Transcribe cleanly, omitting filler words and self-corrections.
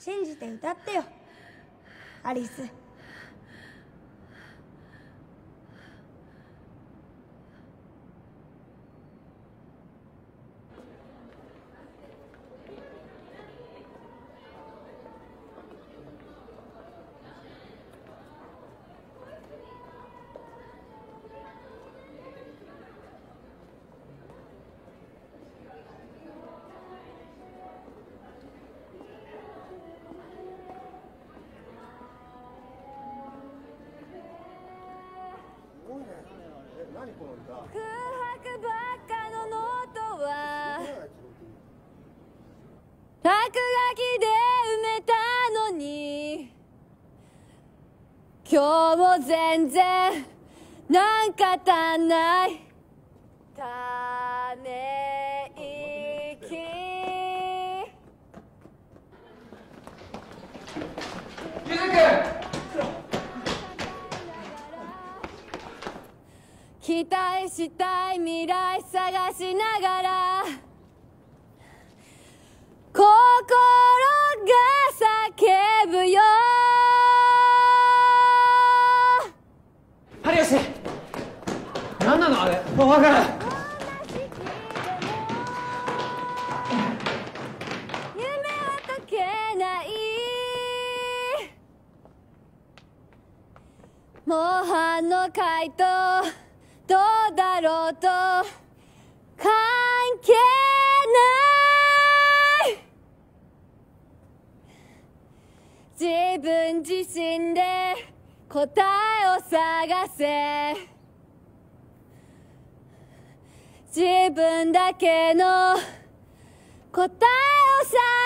信じて歌ってよアリス。空白ばっかのノートは落書きで埋めたのに今日も全然なんか足んないため息ゆずくん期待したい未来探しながら心が叫ぶよ有吉何なのあれもう分からん夢は解けない模範の回答どうだろうと関係ない自分自身で答えを探せ自分だけの答えを探せ